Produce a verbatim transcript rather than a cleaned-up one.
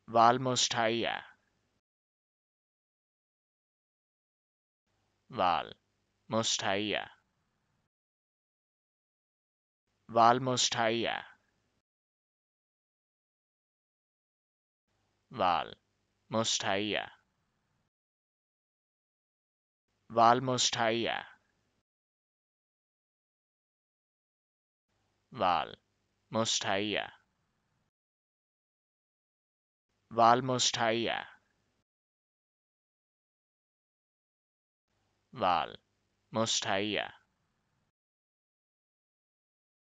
Val Mustair, Val Mustair, Val Mustair, Val Mustair, Val Mustair, Val Mustair, Val Mustair, Val Mustair,